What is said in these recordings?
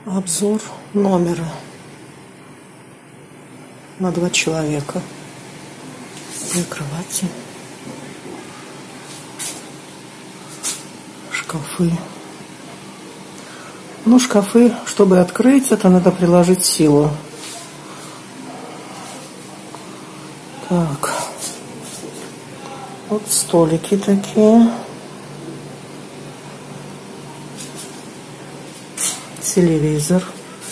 Обзор номера на 2 человека. 2 кровати, шкафы. Ну, шкафы, чтобы открыть, это надо приложить силу. Так. Вот столики такие. Телевизор.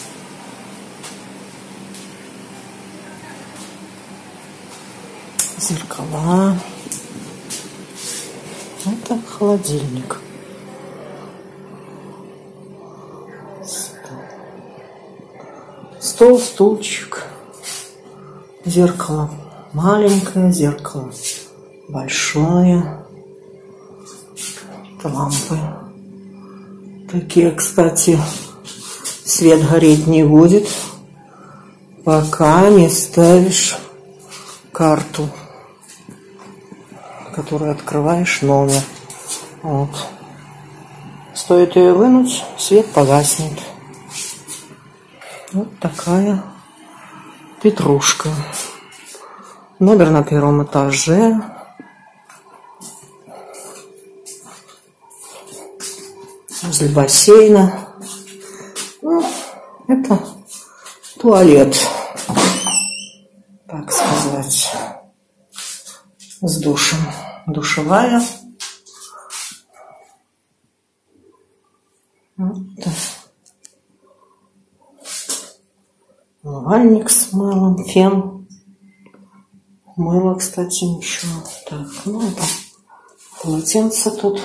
Зеркала. Это холодильник. Стол, стульчик. Зеркало маленькое, зеркало большое. Лампы. Такие, кстати, свет гореть не будет, пока не ставишь карту, которую открываешь номер. Вот. Стоит ее вынуть, свет погаснет. Вот такая петрушка. Номер на 1-м этаже. Возле бассейна. Ну, это туалет, так сказать, с душем. Душевая. Вот. Умывальник с мылом, фен. Мыло, кстати, еще. Так, ну это полотенце тут.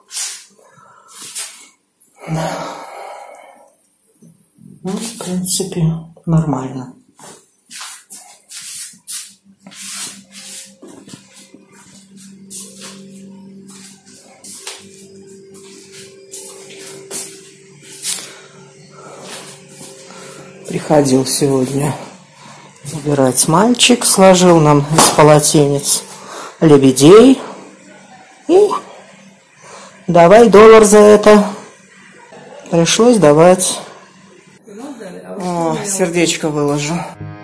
Ну, в принципе, нормально. Приходил сегодня забирать мальчик, сложил нам из полотенец лебедей. И давай $1 за это. Пришлось давать. О, сердечко выложу.